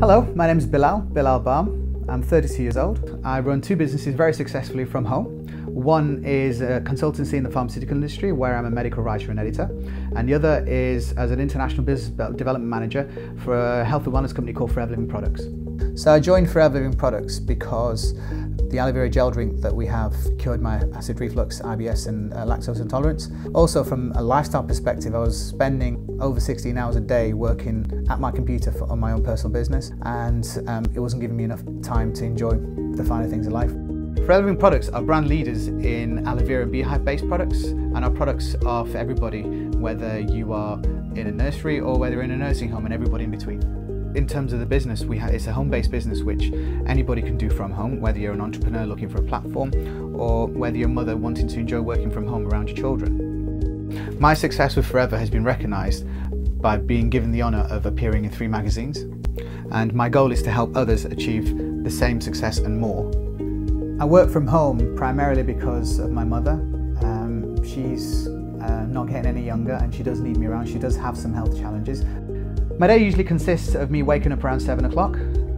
Hello, my name is Bilal Baum. I'm 32 years old. I run two businesses very successfully from home. One is a consultancy in the pharmaceutical industry where I'm a medical writer and editor, and the other is as an international business development manager for a health and wellness company called Forever Living Products. So I joined Forever Living Products because the aloe vera gel drink that we have cured my acid reflux, IBS and lactose intolerance. Also from a lifestyle perspective, I was spending over 16 hours a day working at my computer on my own personal business, and it wasn't giving me enough time to enjoy the finer things in life. Forever Living Products are brand leaders in aloe vera and beehive based products, and our products are for everybody, whether you are in a nursery or whether you're in a nursing home, and everybody in between. In terms of the business, it's a home-based business which anybody can do from home, whether you're an entrepreneur looking for a platform or whether you're a mother wanting to enjoy working from home around your children. My success with Forever has been recognised by being given the honour of appearing in 3 magazines, and my goal is to help others achieve the same success and more. I work from home primarily because of my mother. She's not getting any younger and she does need me around. She does have some health challenges. My day usually consists of me waking up around 7 o'clock.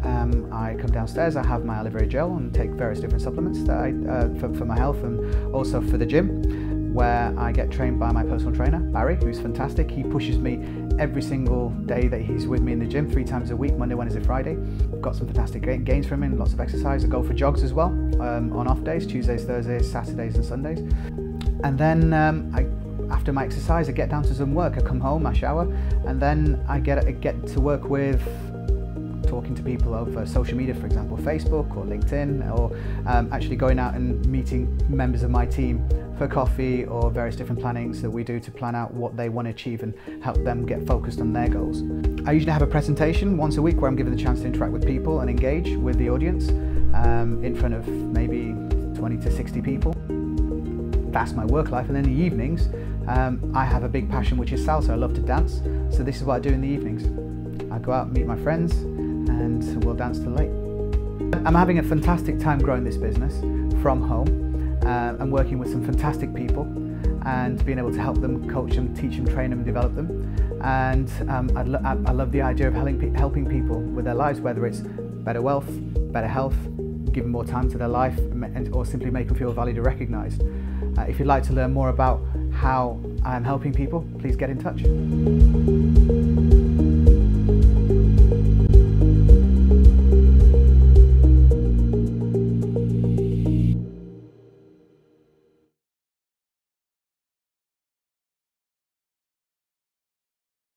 I come downstairs, I have my aloe vera gel and take various different supplements that for my health and also for the gym, where I get trained by my personal trainer, Barry, who's fantastic. He pushes me every single day that he's with me in the gym, 3 times a week, Monday, Wednesday, Friday. I've got some fantastic gains from him, lots of exercise. I go for jogs as well on off days, Tuesdays, Thursdays, Saturdays and Sundays. And then after my exercise, I get down to some work. I come home, I shower, and then I get to work with talking to people over social media, for example, Facebook or LinkedIn, or actually going out and meeting members of my team for coffee or various different plannings that we do to plan out what they want to achieve and help them get focused on their goals. I usually have a presentation once a week where I'm given the chance to interact with people and engage with the audience in front of maybe 20 to 60 people. That's my work life. And then in the evenings, I have a big passion, which is salsa. I love to dance, so this is what I do in the evenings. I go out and meet my friends and we'll dance till late. I'm having a fantastic time growing this business from home and working with some fantastic people and being able to help them, coach them, teach them, train them and develop them. And I love the idea of helping people with their lives, whether it's better wealth, better health, give them more time to their life, or simply make them feel valued or recognised. If you'd like to learn more about how I'm helping people, please get in touch.